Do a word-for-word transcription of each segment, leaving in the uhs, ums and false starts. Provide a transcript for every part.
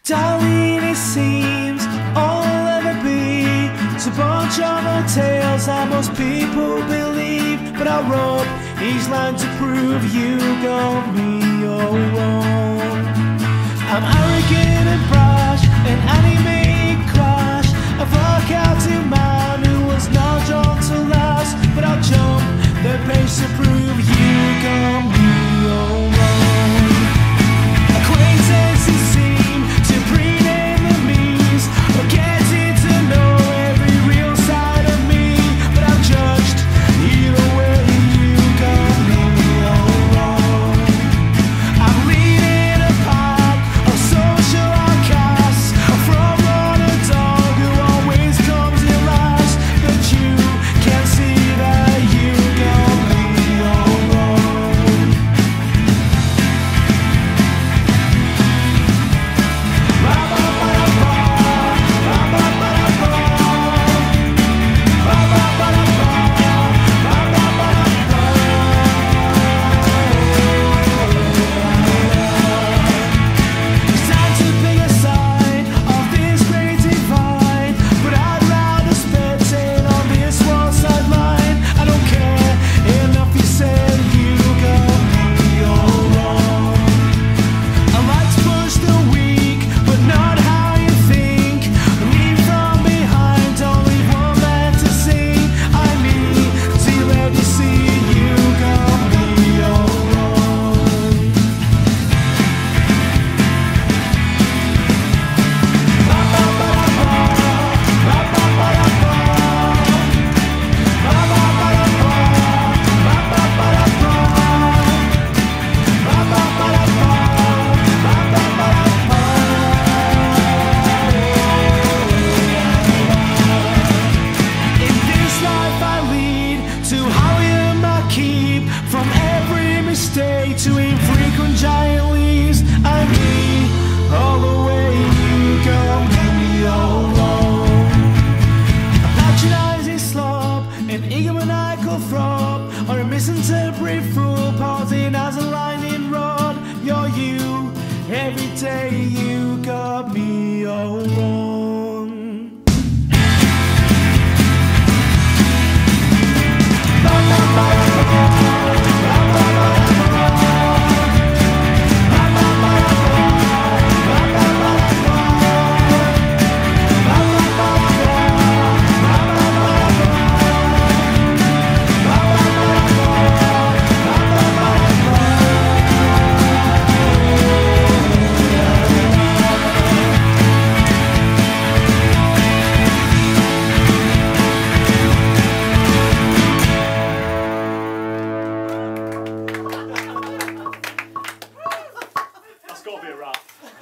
Darling, it seems all I'll ever be is a bunch of old tales that most people believe. But I'll rub each line to prove you got me all wrong. I'm arrogant and brash, an anime crash, a vocality man who was not drawn to last. But I'll jump the page to prove you got me all wrong. Acquaintances seem to breed enemies, or getting to know every real side of me. But I'm judged either way, you got me all wrong. I'm leading a pack of social outcasts, a front-runner dog who always comes in last. But you can see that you got me all wrong. It's time to pick a side of this great divide, but I'd rather spectate on this one sideline. I don't care enough, you said you got me all wrong. I like to push the weak, but not how you think. Leave from behind, don't leave one left to sing. I need to let you see you got me all wrong. In this life I lead to how I am I keep, from every mistake to infrequent giant leaps. I mean, all the way you got me all wrong. A patronizing slob, an egomaniacal throb, or a misinterpreted fool pausing as a lightning rod. You're you, every day you got me all wrong. That's got to be a wrap.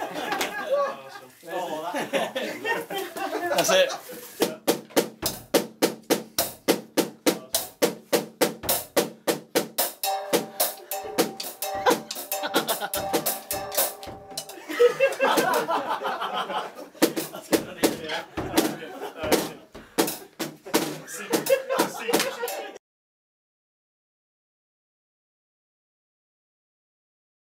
Oh, That's it. that-